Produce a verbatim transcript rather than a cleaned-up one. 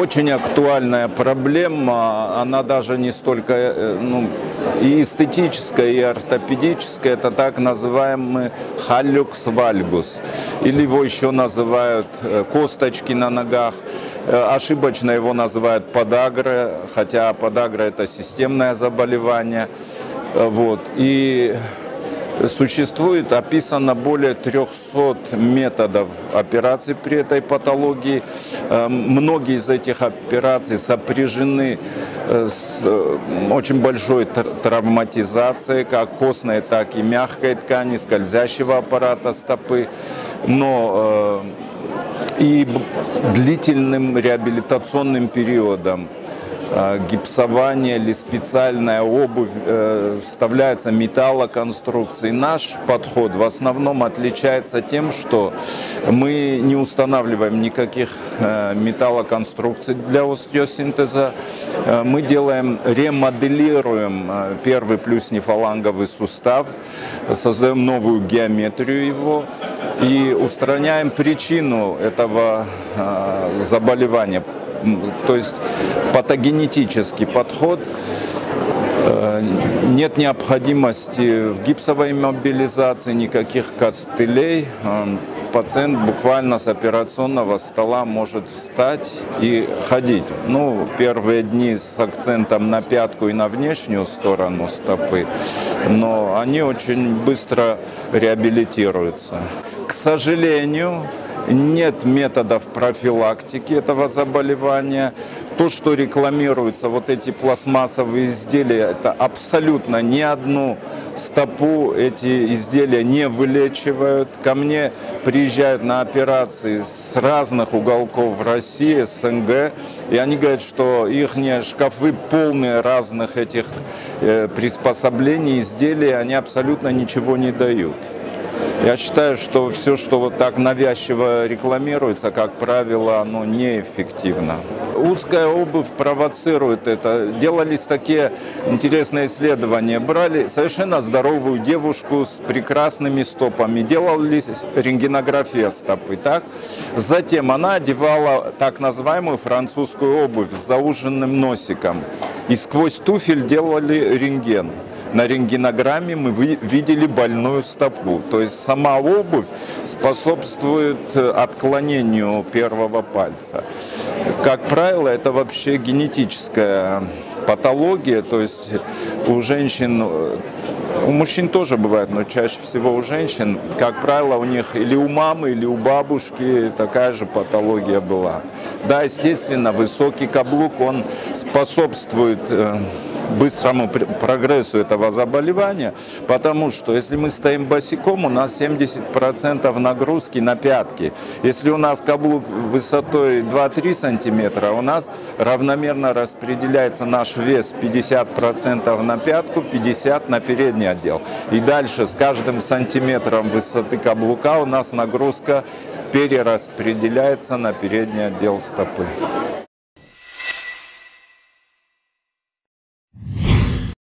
Очень актуальная проблема, она даже не столько ну, и эстетическая, и ортопедическая, это так называемый халлюкс вальгус, или его еще называют косточки на ногах. Ошибочно его называют подагра, хотя подагра это системное заболевание. Вот. И существует, описано более трёхсот методов операций при этой патологии. Многие из этих операций сопряжены с очень большой травматизацией, как костной, так и мягкой ткани, скользящего аппарата стопы, но и длительным реабилитационным периодом. Гипсование или специальная обувь, э, вставляются металлоконструкции. Наш подход в основном отличается тем, что мы не устанавливаем никаких э, металлоконструкций для остеосинтеза. Э, мы делаем, ремоделируем э, первый плюснефаланговый сустав, создаем новую геометрию его и устраняем причину этого э, заболевания. То есть патогенетический подход, нет необходимости в гипсовой мобилизации, никаких костылей. Пациент буквально с операционного стола может встать и ходить. Ну, первые дни с акцентом на пятку и на внешнюю сторону стопы, но они очень быстро реабилитируются. К сожалению, нет методов профилактики этого заболевания. То, что рекламируются, вот эти пластмассовые изделия, это абсолютно ни одну стопу эти изделия не вылечивают. Ко мне приезжают на операции с разных уголков России, СНГ, и они говорят, что их шкафы полные разных этих э, приспособлений, изделий, они абсолютно ничего не дают. Я считаю, что все, что вот так навязчиво рекламируется, как правило, оно неэффективно. Узкая обувь провоцирует это. Делались такие интересные исследования. Брали совершенно здоровую девушку с прекрасными стопами, делали рентгенографию стопы. Так? Затем она одевала так называемую французскую обувь с зауженным носиком. И сквозь туфель делали рентген. На рентгенограмме мы видели больную стопу. То есть сама обувь способствует отклонению первого пальца. Как правило, это вообще генетическая патология. То есть у женщин, у мужчин тоже бывает, но чаще всего у женщин, как правило, у них или у мамы, или у бабушки такая же патология была. Да, естественно, высокий каблук, он способствует быстрому прогрессу этого заболевания, потому что если мы стоим босиком, у нас семьдесят процентов нагрузки на пятки. Если у нас каблук высотой два-три сантиметра, у нас равномерно распределяется наш вес пятьдесят процентов на пятку, пятьдесят процентов на передний отдел. И дальше с каждым сантиметром высоты каблука у нас нагрузка перераспределяется на передний отдел стопы.